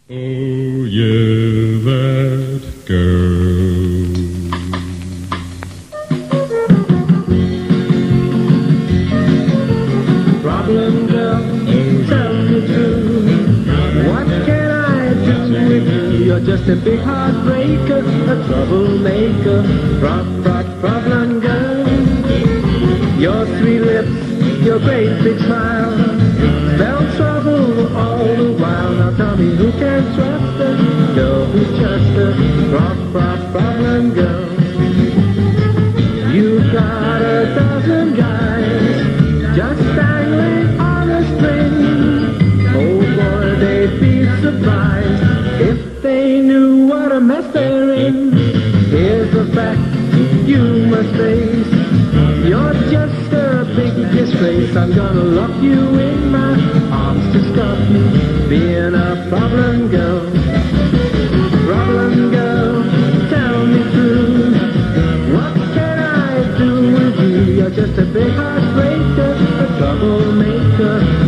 Oh, yeah, that girl. Problem girl, tell me true. What can I do with you? You're just a big heartbreaker, a troublemaker. Problem girl. Your sweet lips, your great big smile, spell trouble all the while. Now tell me who can trust a girl who's just a problem girl. You've got a dozen guys just dangling on a string. Oh boy, they'd be surprised if they knew what a mess they're in. Here's the fact you must face. You're just a big disgrace. I'm gonna lock you in my arms to stop you being a problem girl. Problem girl, tell me true. What can I do with you? You're just a big heartbreaker, a troublemaker.